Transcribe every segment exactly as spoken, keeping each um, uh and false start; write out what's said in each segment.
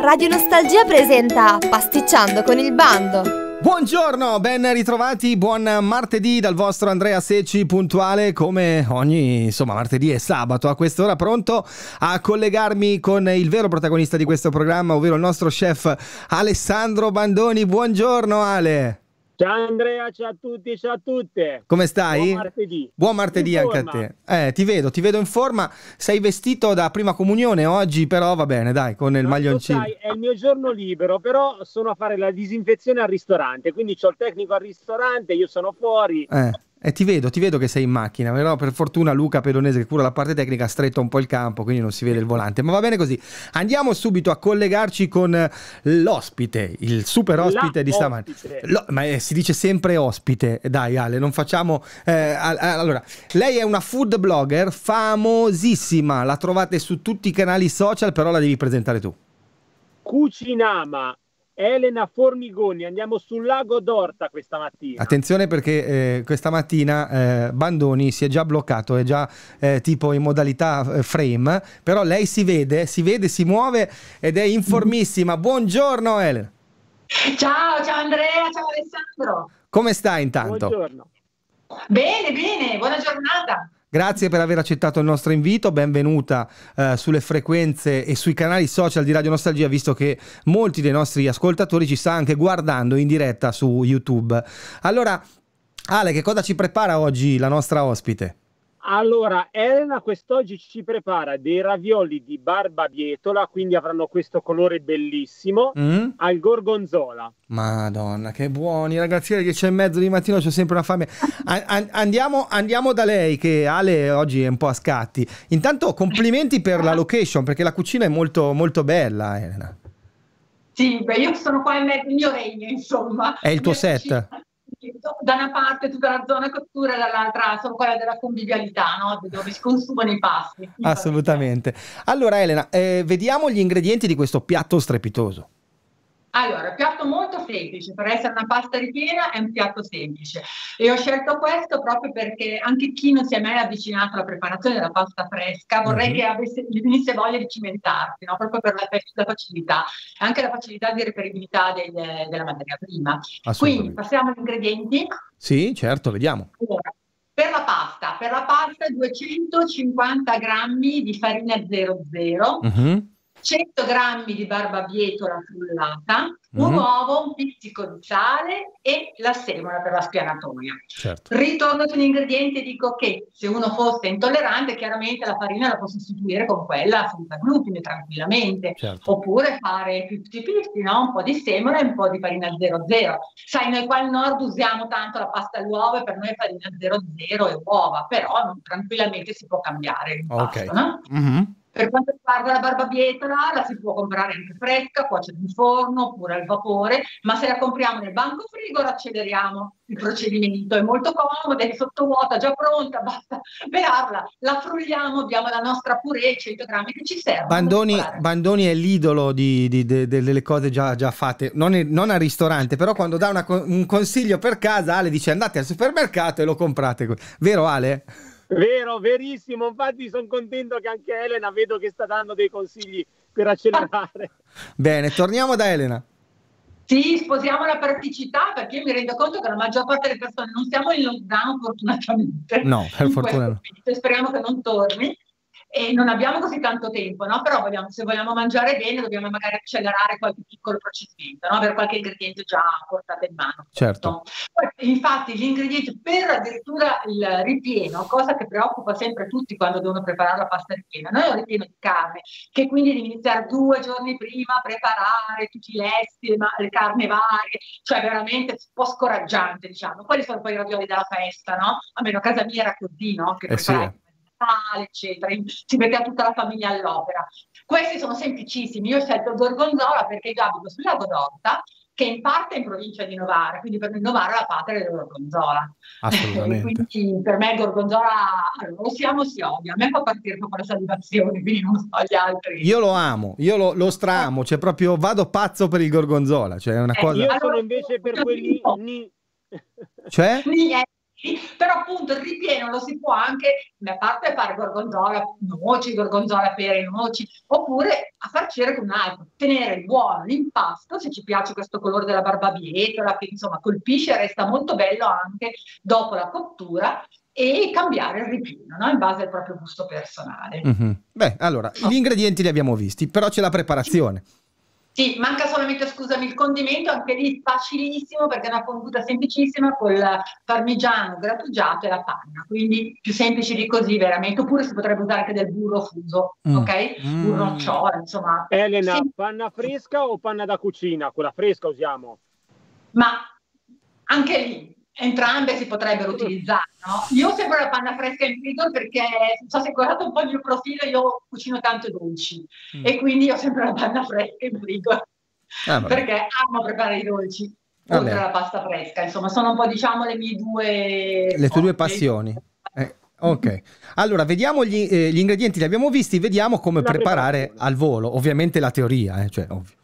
Radio Nostalgia presenta Pasticciando con il Bando. Buongiorno, ben ritrovati, buon martedì dal vostro Andrea Secci, puntuale come ogni, insomma, martedì e sabato a quest'ora, pronto a collegarmi con il vero protagonista di questo programma, ovvero il nostro chef Alessandro Bandoni. Buongiorno Ale. Ciao Andrea, ciao a tutti, ciao a tutte. Come stai? Buon martedì. Buon martedì anche a te. Eh, ti vedo, ti vedo in forma. Sei vestito da prima comunione oggi, però va bene, dai, con il Ma maglioncino. sai, è il mio giorno libero, però sono a fare la disinfezione al ristorante, quindi c'ho il tecnico al ristorante, io sono fuori. Eh. E ti vedo, ti vedo che sei in macchina, però per fortuna Luca Pedonese, che cura la parte tecnica, ha stretto un po' il campo, quindi non si vede il volante, ma va bene così. Andiamo subito a collegarci con l'ospite, il super ospite La di stamattina. Lo, ma eh, si dice sempre ospite, dai Ale, non facciamo... Eh, allora, lei è una food blogger famosissima, la trovate su tutti i canali social, però la devi presentare tu. Cucinama. Elena Formigoni, andiamo sul lago d'Orta questa mattina. Attenzione perché eh, questa mattina eh, Bandoni si è già bloccato, è già eh, tipo in modalità eh, frame, però lei si vede, si vede, si muove ed è informissima. Buongiorno Elena. Ciao, ciao Andrea, ciao Alessandro. Come stai intanto? Buongiorno. Bene, bene, buona giornata. Grazie per aver accettato il nostro invito, benvenuta eh, sulle frequenze e sui canali social di Radio Nostalgia, visto che molti dei nostri ascoltatori ci stanno anche guardando in diretta su YouTube. Allora, Ale, che cosa ci prepara oggi la nostra ospite? Allora, Elena quest'oggi ci prepara dei ravioli di barbabietola, quindi avranno questo colore bellissimo, Mm? al gorgonzola. Madonna, che buoni ragazzi, alle dieci e mezzo di mattino c'ho sempre una fame. A- an- andiamo, andiamo da lei, che Ale oggi è un po' a scatti. Intanto complimenti per la location, perché la cucina è molto, molto bella, Elena. Sì, beh, io sono qua in mezzo, il mio regno, insomma. È il tuo Mia set? cucina. Da una parte tutta la zona cottura, dall'altra sono quella della convivialità, no? Dove si consumano i pasti. Assolutamente. Allora Elena, eh, vediamo gli ingredienti di questo piatto strepitoso. Allora, piatto molto semplice, per essere una pasta ripiena è un piatto semplice e ho scelto questo proprio perché anche chi non si è mai avvicinato alla preparazione della pasta fresca vorrei Mhm. che avesse, gli venisse voglia di cimentarsi, no? Proprio per la, la facilità, anche la facilità di reperibilità del- della materia prima. Quindi Assolutamente. passiamo agli ingredienti. Sì, certo, vediamo. Allora, per la pasta, per la pasta duecentocinquanta grammi di farina zero zero, Mhm. cento grammi di barbabietola frullata, un Mhm. uovo, un pizzico di sale e la semola per la spianatoia. Certo. Ritorno sugli ingredienti e dico che se uno fosse intollerante, chiaramente la farina la può sostituire con quella senza glutine tranquillamente, Certo. oppure fare fifty fifty, no? Un po' di semola e un po' di farina zero zero. Sai, noi qua al nord usiamo tanto la pasta all'uovo e per noi è farina zero zero e uova, però non- tranquillamente si può cambiare l'impasto, Ok. no? Mhm. Per quanto riguarda la barbabietola, la si può comprare anche fresca, cuocere in forno oppure al vapore, ma se la compriamo nel banco frigo acceleriamo il procedimento. È molto comodo, è sottovuota, già pronta, basta pelarla, la frulliamo, diamo la nostra purée, cento grammi che ci servono. Bandoni, Bandoni è l'idolo di, di- de- delle cose già, già fatte, non, è- non al ristorante, però quando dà una co- un consiglio per casa, Ale dice andate al supermercato e lo comprate. Vero Ale? Vero, verissimo, infatti sono contento che anche Elena vedo che sta dando dei consigli per accelerare. Bene, torniamo da Elena. Sì, sposiamo la praticità perché io mi rendo conto che la maggior parte delle persone non siamo in lockdown fortunatamente. No, per in fortuna questo no. periodo. Speriamo che non torni e non abbiamo così tanto tempo, no? Però vogliamo, se vogliamo mangiare bene dobbiamo magari accelerare qualche piccolo procedimento, no? Avere qualche ingrediente già a portata in mano. Certo. Poi, infatti gli ingredienti per addirittura il ripieno, cosa che preoccupa sempre tutti quando devono preparare la pasta ripiena, noi abbiamo il ripieno di carne, che quindi devi iniziare due giorni prima a preparare tutti i lesti, le, ma- le carni varie, cioè veramente un po' scoraggiante, diciamo. Quelli sono poi i ravioli della festa, no? Almeno a casa mia era così, no? Che Eh sì. preparai Natale, eccetera, si metteva tutta la famiglia all'opera. Questi sono semplicissimi. Io ho scelto il gorgonzola perché io abito sul lago d'Orta, che in parte è in provincia di Novara, quindi per noi Novara è la patria del gorgonzola. Assolutamente. Quindi per me il gorgonzola, allora, o si ama o si odia. A me fa partire proprio la salivazione, quindi non so gli altri. Io lo amo, io lo, lo stramo, cioè proprio vado pazzo per il gorgonzola, cioè è una Eh, cosa... Io Allora, sono invece per quelli... io- ni- Cioè? Niente, però appunto il ripieno lo si può anche, a parte fare gorgonzola, noci, gorgonzola, pere, noci, oppure a farcire con altro, tenere buono l'impasto, se ci piace questo colore della barbabietola, che insomma colpisce, resta molto bello anche dopo la cottura, e cambiare il ripieno, no? In base al proprio gusto personale. Mm-hmm. Beh, allora, oh. gli ingredienti li abbiamo visti, però c'è la preparazione. Sì, manca solamente, scusami, il condimento, anche lì facilissimo perché è una fonduta semplicissima col parmigiano grattugiato e la panna, quindi più semplice di così veramente, oppure si potrebbe usare anche del burro fuso, mm. ok? Mm. Burro nocciola, insomma. Elena, sì. Panna fresca o panna da cucina? Quella fresca usiamo? Ma anche lì entrambe si potrebbero utilizzare, no? Io ho sempre la panna fresca in frigo perché, non so se guardate un po' il mio profilo, io cucino tanto dolci mm. e quindi ho sempre la panna fresca in frigo ah, perché amo preparare i dolci ah, oltre alla pasta fresca, insomma sono un po', diciamo, le mie due le tue due passioni. Eh, ok, allora vediamo gli, eh, gli ingredienti li abbiamo visti, vediamo come la preparare al volo, ovviamente la teoria, eh, cioè ovvio.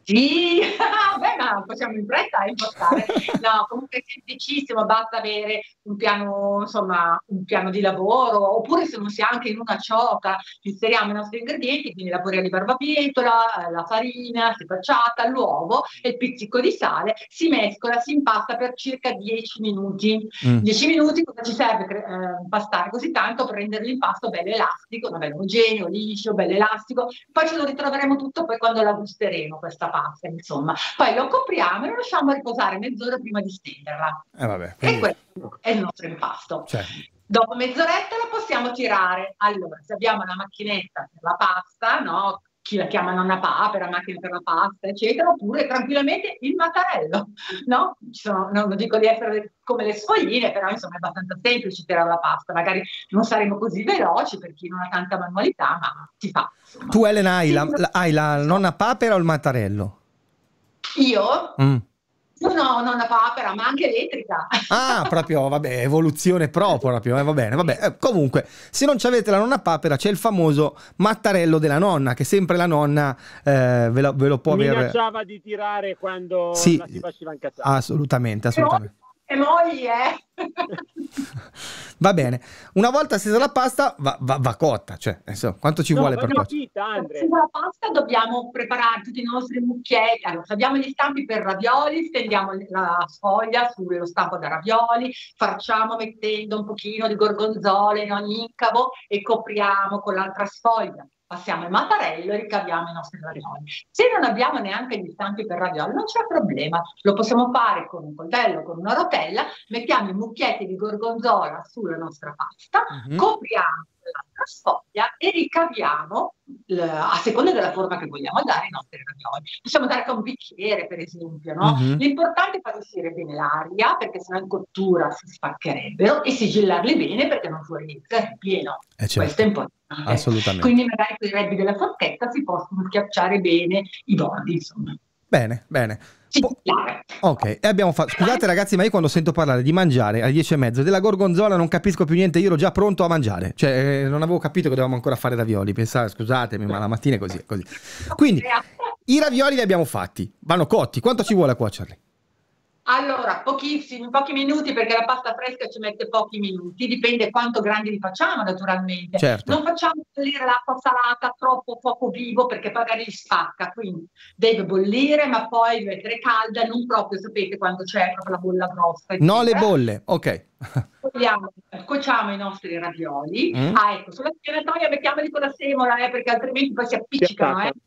Sì, beh, ma facciamo in fretta a impostare. No, comunque è semplicissimo, basta avere un piano, insomma, un piano di lavoro, oppure se non si ha anche in una ciotola, inseriamo i nostri ingredienti, quindi la burra di barbabietola, la farina stracciata, l'uovo e il pizzico di sale, si mescola, si impasta per circa dieci minuti. Mm. dieci minuti cosa ci serve per eh, impastare così tanto? Per rendere l'impasto bello elastico, bello omogeneo, liscio, bello elastico, poi ce lo ritroveremo tutto poi quando la gusteremo questa pasta. Insomma, poi lo copriamo e lo lasciamo riposare mezz'ora prima di stenderla. Eh, vabbè, quindi... E questo è il nostro impasto. Cioè. Dopo mezz'oretta la possiamo tirare. Allora, se abbiamo una macchinetta per la pasta, no? Chi la chiama nonna papera, macchina per la pasta, eccetera, oppure tranquillamente il mattarello, no? Ci sono, non dico di essere come le sfogline, però insomma è abbastanza semplice tirare la pasta, magari non saremo così veloci per chi non ha tanta manualità, ma si fa. Insomma. Tu Elena hai, sì, la, la, hai la nonna papera o il mattarello? Io? Mm. No, no, nonna papera, ma anche elettrica. Ah, proprio, vabbè, evoluzione pro, proprio, eh, va bene, vabbè. Eh, comunque, se non avete la nonna papera, c'è il famoso mattarello della nonna, che sempre la nonna eh, ve, lo, ve lo può avere. Minacciava di tirare quando sì, la si faceva incazzare. Assolutamente, assolutamente. E noi, eh. Va bene, una volta stesa la pasta va, va, va cotta, cioè insomma, quanto ci no, vuole per cotta? La pasta dobbiamo preparare tutti i nostri mucchietti. Allora, abbiamo gli stampi per ravioli, stendiamo la sfoglia sullo stampo da ravioli, facciamo mettendo un pochino di gorgonzola in ogni incavo e copriamo con l'altra sfoglia. Passiamo il mattarello e ricaviamo i nostri ravioli. Se non abbiamo neanche gli stampi per ravioli, non c'è problema, lo possiamo fare con un coltello, con una rotella, mettiamo i mucchietti di gorgonzola sulla nostra pasta, uh-huh. copriamo l'altra sfoglia e ricaviamo a seconda della forma che vogliamo dare ai nostri ravioli. Possiamo dare con un bicchiere, per esempio, no? Uh-huh. L'importante è far uscire bene l'aria, perché sennò in cottura si spaccherebbero, e sigillarli bene perché non fuoriesca il ripieno. Eh certo. Questo è importante. Assolutamente. Quindi magari con i rebbi della forchetta si possono schiacciare bene i bordi, insomma. Bene, bene. Ok, e abbiamo fatto. Scusate ragazzi, ma io quando sento parlare di mangiare alle dieci e mezzo della gorgonzola non capisco più niente. Io ero già pronto a mangiare, cioè eh, non avevo capito che dovevamo ancora fare ravioli. Pensate, scusatemi, ma la mattina è così, così. Quindi i ravioli li abbiamo fatti, vanno cotti. Quanto ci vuole a cuocerli? Allora, pochissimi, pochi minuti, perché la pasta fresca ci mette pochi minuti, dipende quanto grandi li facciamo naturalmente. Certo. Non facciamo bollire l'acqua salata troppo poco vivo perché magari spacca, quindi deve bollire, ma poi deve essere calda, non proprio, sapete, quando c'è proprio la bolla grossa. Eccetera. No, le bolle, ok. Vogliamo, cuociamo i nostri ravioli. Mm. Ah, ecco, sulla spianatoia mettiamoli con la semola, eh, perché altrimenti poi si appiccicano, eh.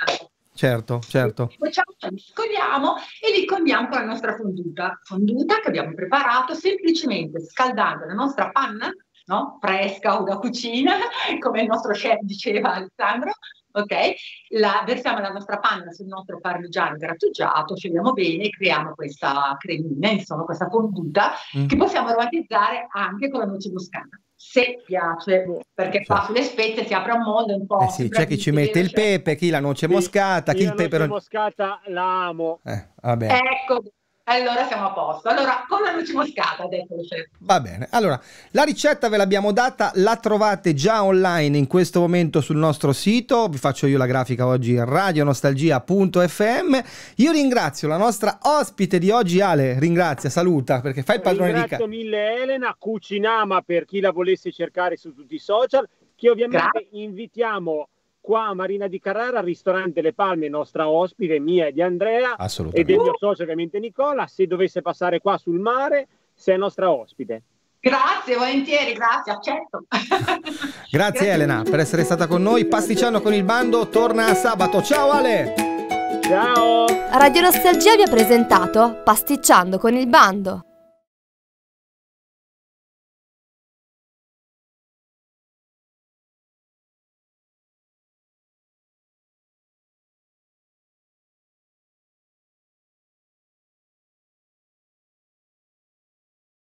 Certo, certo. Facciamo, li scogliamo e li condiamo con la nostra fonduta. Fonduta che abbiamo preparato semplicemente scaldando la nostra panna, no? Fresca o da cucina, come il nostro chef diceva Alessandro. Ok? La, versiamo la nostra panna sul nostro parmigiano grattugiato, scegliamo bene e creiamo questa cremina, insomma, questa fonduta mm. che possiamo aromatizzare anche con la noce moscata. Se piace, perché qua sulle spezie si apre un mondo un po'. Eh sì, c'è chi ci mette il pepe, chi la noce moscata, sì, chi il pepe. La noce moscata la amo. Eh, vabbè. Ecco, allora siamo a posto. Allora, con la noce moscata, ha detto il chef. Va bene, allora la ricetta ve l'abbiamo data, la trovate già online in questo momento sul nostro sito, vi faccio io la grafica oggi, radionostalgia punto effe emme. Io ringrazio la nostra ospite di oggi, Ale, ringrazia, saluta, perché fai il padrone di casa. Grazie mille Elena, Cucinama per chi la volesse cercare su tutti i social, che ovviamente Grazie. invitiamo qua a Marina di Carrara, al ristorante Le Palme, nostra ospite, mia e di Andrea, e Assolutamente. del mio socio ovviamente Nicola. Se dovesse passare qua sul mare, sei nostra ospite. Grazie, volentieri, grazie, accetto. Grazie, Grazie Elena mille. per essere stata con noi. Pasticciando con il bando torna sabato. Ciao Ale! Ciao! Radio Nostalgia vi ha presentato Pasticciando con il bando.